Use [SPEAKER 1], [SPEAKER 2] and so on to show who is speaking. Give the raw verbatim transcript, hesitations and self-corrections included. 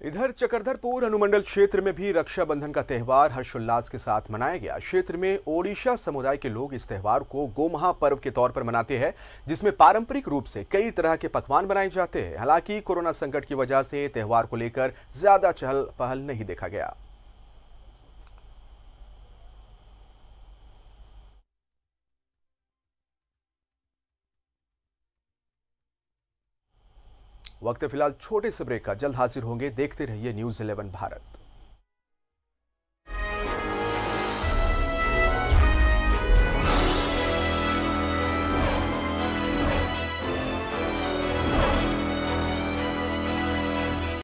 [SPEAKER 1] इधर चक्रधरपुर अनुमंडल क्षेत्र में भी रक्षाबंधन का त्यौहार हर्षोल्लास के साथ मनाया गया। क्षेत्र में ओडिशा समुदाय के लोग इस त्यौहार को गोमहा पर्व के तौर पर मनाते हैं, जिसमें पारंपरिक रूप से कई तरह के पकवान बनाए जाते हैं। हालांकि कोरोना संकट की वजह से त्यौहार को लेकर ज्यादा चहल पहल नहीं देखा गया। वक्त फिलहाल छोटे से ब्रेक का, जल्द हाजिर होंगे। देखते रहिए न्यूज़ इलेवन भारत।